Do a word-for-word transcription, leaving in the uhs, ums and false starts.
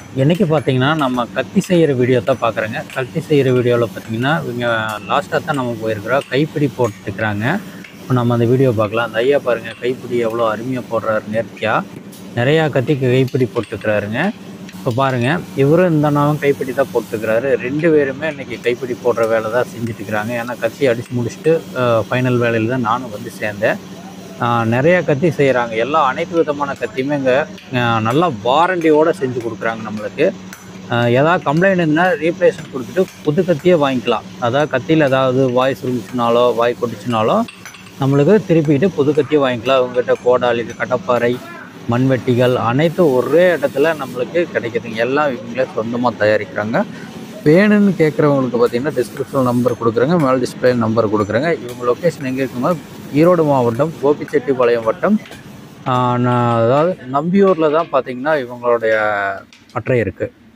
என்னைக்கு பார்த்தீங்கன்னா, நம்ம கத்தி செய்கிற வீடியோ தான் பார்க்குறேங்க. கத்தி செய்கிற வீடியோவில் பார்த்தீங்கன்னா, இவங்க லாஸ்ட்டாக தான் நம்ம போயிருக்கிறோம். கைப்பிடி போட்டுருக்குறாங்க. இப்போ நம்ம அந்த வீடியோ பார்க்கலாம். அந்த ஐயா பாருங்கள், கைப்பிடி எவ்வளோ அருமையாக போடுறாரு நேர்த்தியாக. நிறையா கத்திக்கு கைப்பிடி போட்டுருக்குறாருங்க. இப்போ பாருங்கள், இவரும் இந்த அண்ணாவும் கைப்பிடி தான் போட்டுருக்குறாரு. ரெண்டு பேருமே இன்றைக்கி கைப்பிடி போடுற வேலை தான் செஞ்சுட்டுருக்குறாங்க. ஏன்னா கத்தி அடித்து முடிச்சுட்டு ஃபைனல் வேலையில் தான் நானும் வந்து சேர்ந்தேன். நிறையா கத்தி செய்கிறாங்க. எல்லா அனைத்து விதமான கத்தியுமே இங்கே நல்லா வாரண்டியோடு செஞ்சு கொடுக்குறாங்க நம்மளுக்கு. ஏதாவது கம்ப்ளைண்ட் இருந்தால் ரீப்ளேஸ்மெண்ட் கொடுத்துட்டு புது கத்தியே வாங்கிக்கலாம். அதாவது கத்தியில் ஏதாவது வாய் சுருங்கிச்சுனாலோ வாய் கொட்டுச்சுனாலோ நம்மளுக்கு திருப்பிக்கிட்டு புது கத்தியே வாங்கிக்கலாம். அவங்ககிட்ட கோடாலி, கடப்பாறை, மண்வெட்டிகள் அனைத்தும் ஒரே இடத்துல நம்மளுக்கு கிடைக்குதுங்க. எல்லாம் இவங்களே சொந்தமாக தயாரிக்கிறாங்க. வேணும்னு கேட்குறவங்களுக்கு பார்த்தீங்கன்னா டிஸ்கிரிப்ஷன் நம்பர் கொடுக்குறேங்க, மேலே டிஸ்பிளே நம்பர் கொடுக்குறேங்க. இவங்க லொக்கேஷன் எங்கே இருக்குன்னா ஈரோடு மாவட்டம் கோபிச்செட்டிப்பாளையம் வட்டம், அதாவது நம்பியூரில் தான் பார்த்தீங்கன்னா இவங்களுடைய பட்டறை இருக்குது.